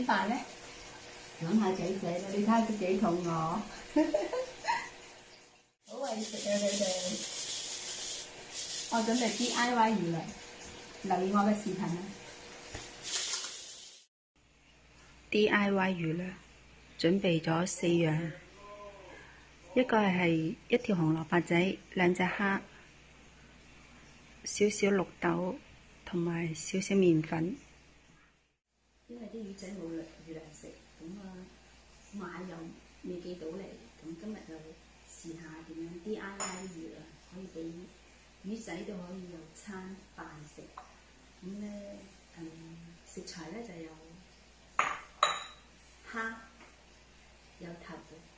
飯咧？諗下幾仔啦，你睇下佢幾肚餓，好為食啊佢哋。我準備 DIY 魚啦，留意我嘅視頻啊！DIY 魚啦，準備咗4樣，一個係一條紅蘿蔔仔，2隻蝦，少少綠豆同埋少少麵粉。因為啲魚仔冇魚糧食，咁買又未寄到嚟，咁今日就試下點樣 DIY 魚啦，可以俾魚仔都可以有餐飯食。咁咧，食材咧就有蝦，有頭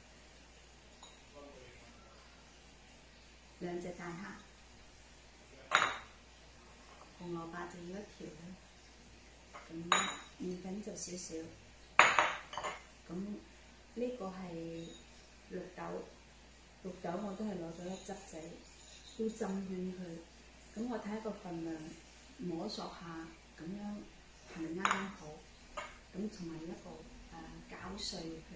，2隻大蝦，紅蘿蔔就要1條啦。咁麵粉就少少，咁呢個係綠豆，綠豆我都係攞咗1汁仔，都浸軟佢。咁我睇下個份量，摸索下咁樣係咪啱啱好。咁同埋一個攪碎佢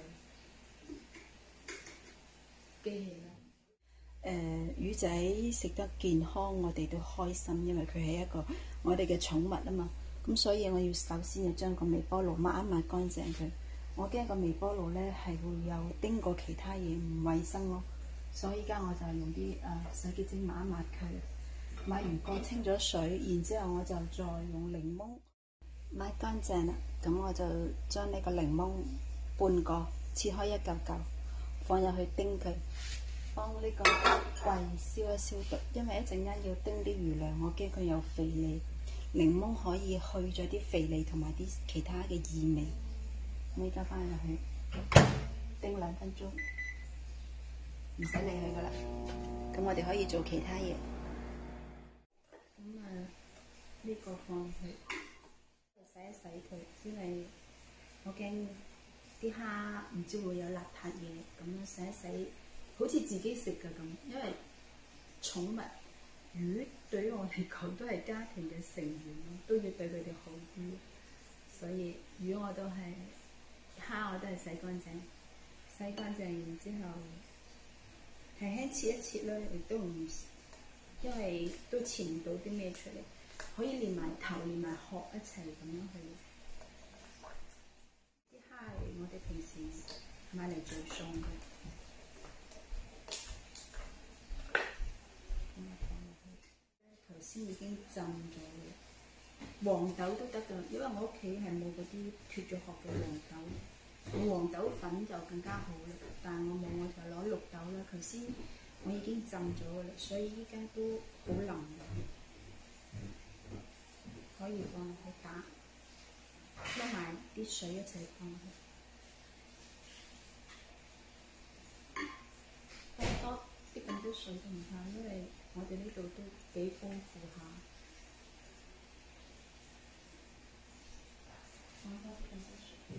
嘅機器啦。魚仔食得健康，我哋都開心，因為佢係一個我哋嘅寵物啊嘛。咁所以我要首先要將個微波爐抹一抹乾淨佢。我驚個微波爐咧係會有叮過其他嘢唔衞生咯，所以依家我就用啲洗潔精抹一抹佢。抹完過清咗水，然之後我就再用檸檬抹乾淨啦。咁我就將呢個檸檬半個切開一嚿嚿，放入去叮佢，幫呢個胃消一消毒。因為一陣間要叮啲魚糧，我驚佢有肥膩。檸檬可以去咗啲肥膩同埋啲其他嘅異味。我而家翻入去叮2分鐘，唔使理佢噶啦。咁我哋可以做其他嘢。咁呢個放去洗一洗佢，因為我驚啲蝦唔知會有邋遢嘢，咁樣洗一洗，好似自己食嘅咁。因為寵物魚對於我嚟講都係家庭嘅成員咯，都要對佢哋好啲。所以魚我都係，蝦我都係洗乾淨，然之後輕輕切一切啦，亦都唔，因為都切唔到啲咩出嚟，可以連埋頭連埋殼一齊咁樣去。啲蝦係我哋平時買嚟做餸嘅。頭先已經浸咗嘅黃豆都得㗎，因為我屋企係冇嗰啲脫咗殼嘅黃豆，有黃豆粉就更加好啦。但係我冇，我就攞綠豆啦。頭先我已經浸咗㗎啦，所以依家都好腍嘅，可以放入去打，撈埋啲水一齊放去。多啲咁多水都唔怕，因為我哋呢度都幾豐富下。放多啲咁多水。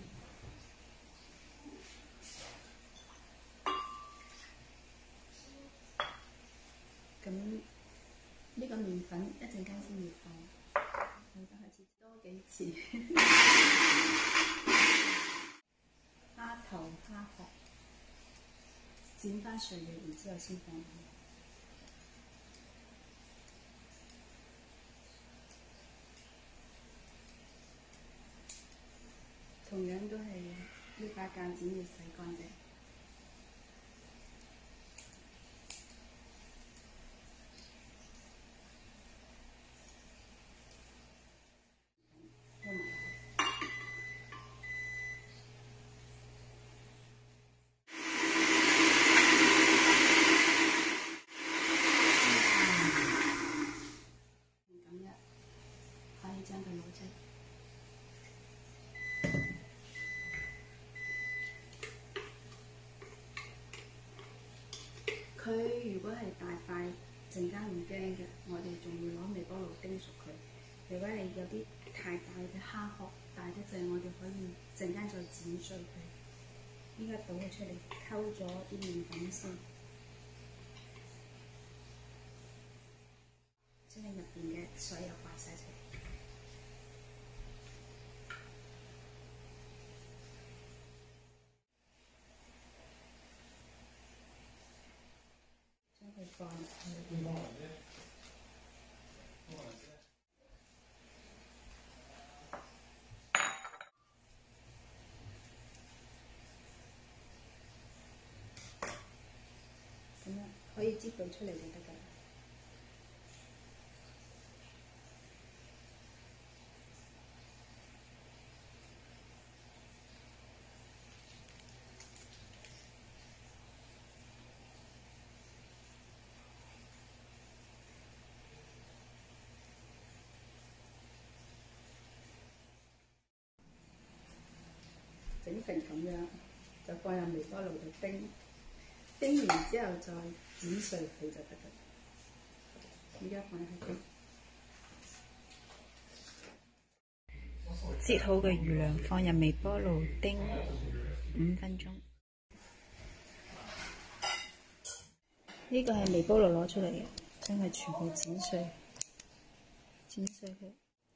咁呢個麵粉一陣間先要放，我而家開始多幾次。蝦頭蝦殼剪翻碎嘅，然之後先放。同樣都係呢把鉸剪要洗乾淨。佢如果係大塊，陣間唔驚嘅，我哋仲要攞微波爐叮熟佢。如果係有啲太大嘅蝦殼，大得滯，我哋可以陣間再剪碎佢。依家倒佢出嚟，溝咗啲麵粉先，將入邊嘅所有擺晒出嚟。 放。咁樣可以擠到出嚟就得㗎啦。整成咁樣，就放入微波爐度叮，叮完之後再剪碎佢就得㗎。而家放喺度。切好嘅魚糧放入微波爐叮5分鐘。呢個係微波爐攞出嚟嘅，將佢全部剪碎，剪碎佢。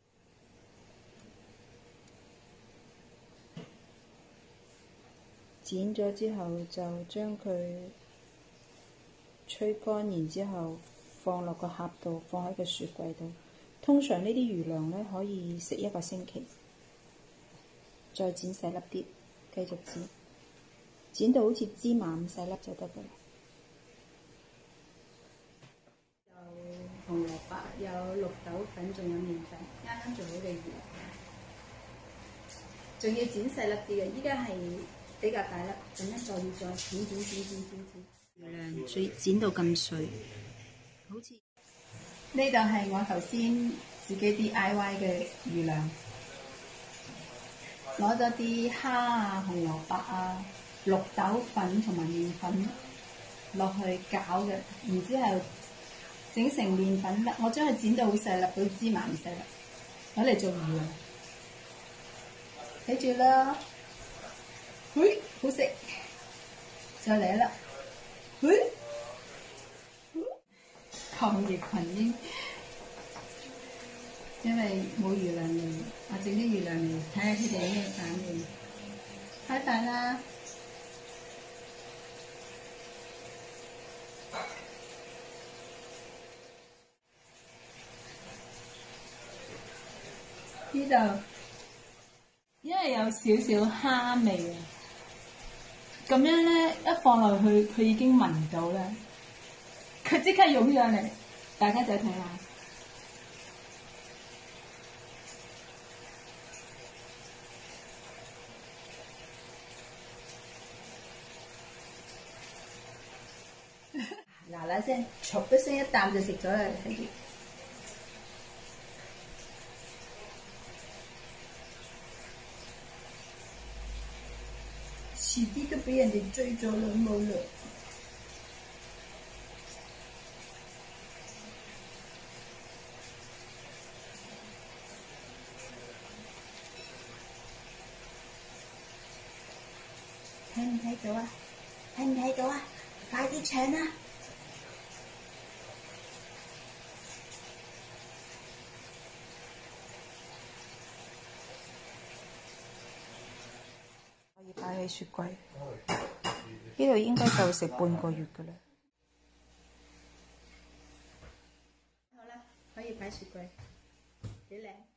剪咗之後就將佢吹乾，然之後放落個盒度，放喺個雪櫃度。通常呢啲魚糧咧可以食1個星期。再剪細粒啲，繼續剪，剪到好似芝麻咁細粒就得㗎啦。有紅蘿蔔，有綠豆粉，仲有麵粉，啱啱做好嘅魚，仲要剪細粒啲嘅。依家係比較大粒，陣間就要再剪。魚糧剪到咁碎，好似呢度係我頭先自己 DIY 嘅魚糧。攞咗啲蝦啊、紅蘿蔔啊、綠豆粉同埋麵粉落去攪嘅，然之後整成麵粉粒。我將佢剪到好細粒，好似芝麻咁細粒，攞嚟做魚糧。睇住啦，好食！再嚟一粒，抗疫群英。因為冇魚糧嚟，我整啲魚糧嚟睇下佢哋有咩反應。開飯啦！呢度因為有少少蝦味啊，咁樣咧一放落去，佢已經聞到啦，佢即刻湧上嚟，大家就睇下。嗱嗱聲，唰一聲一啖就食咗啦，睇住。遲啲都俾人哋追咗兩冇啦。睇唔睇到啊？睇唔睇到啊？快啲搶啊！可以擺喺雪櫃，呢度應該夠食半個月㗎啦。好啦，可以擺雪櫃，幾靚。